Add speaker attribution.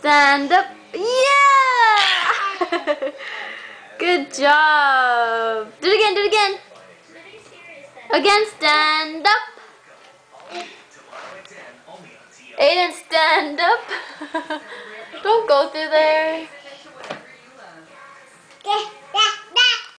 Speaker 1: Stand up. Yeah! Good job. Do it again, do it again. Again, stand up. Aiden, stand up. Don't go through there.
Speaker 2: Okay.